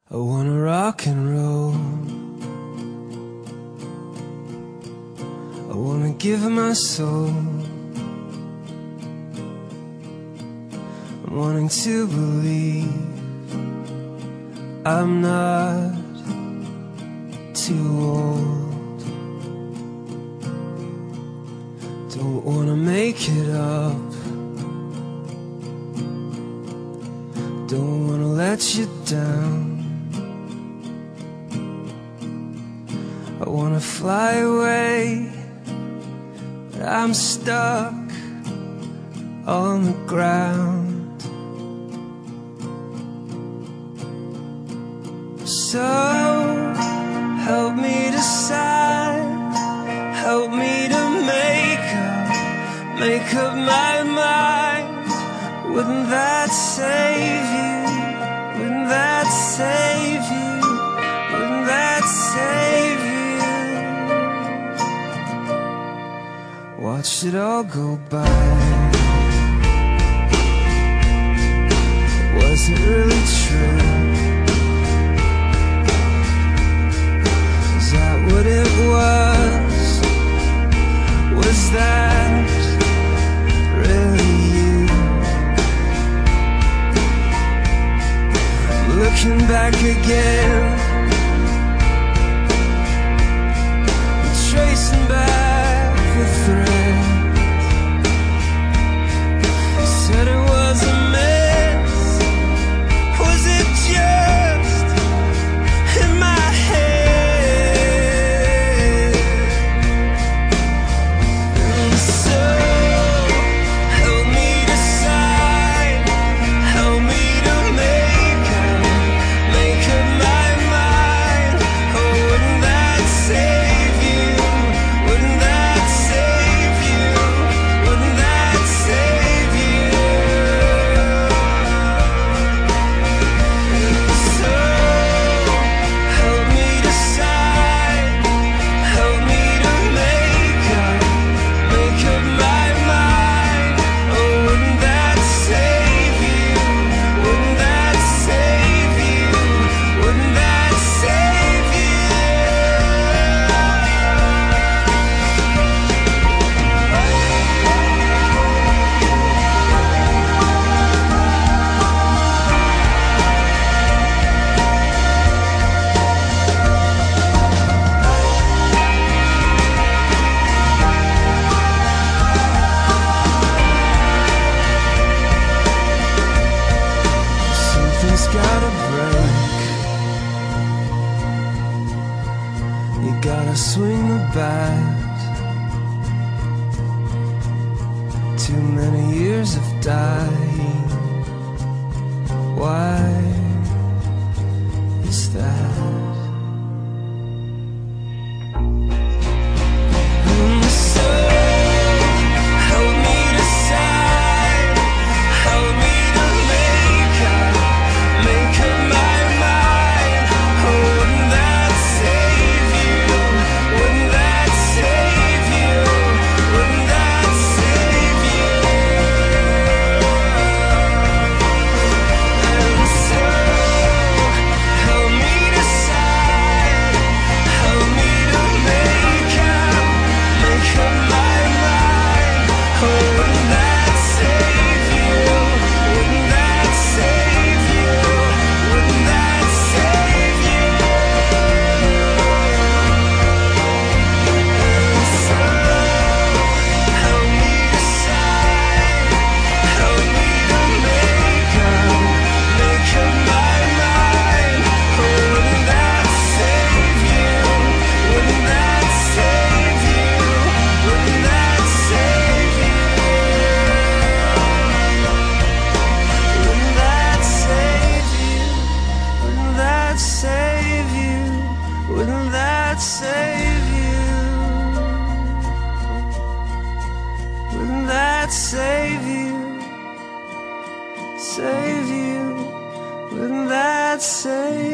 I wanna rock and roll. I wanna give my soul. I'm wanting to believe I'm not too old. Don't wanna make it up. Don't wanna let you down. I wanna fly away, but I'm stuck on the ground. So help me decide, help me to make up my mind. Wouldn't that save you? Wouldn't that save you? Wouldn't that save you? Watched it all go by. Was it really true? Is that what it was? Was that really you? Looking back again, tracing back the thread. You said it was a mess. Was it just in my head? And so help me decide, help me to make up my mind. Oh, wouldn't that save you? Wouldn't that save you? Wouldn't that save you? So help me decide, help me to make up my mind. Oh, wouldn't that save you? Wouldn't that save you? Wouldn't that save you? Something's gotta break. You gotta swing the bat. Too many years of dying. Why is that? So help me decide, help me to make up my mind. Oh, wouldn't that save you? Wouldn't that save you? Wouldn't that save you? And so help me decide, help me to make up my mind. Oh, wouldn't that save you? Wouldn't that save you? Wouldn't that save you? So help me decide, help me to make up my mind. Oh, wouldn't that save you? Wouldn't that save you? Wouldn't that save you? Wouldn't that save you? Wouldn't that save you? Wouldn't that save you? Wouldn't that save you? Save you? Wouldn't that save you?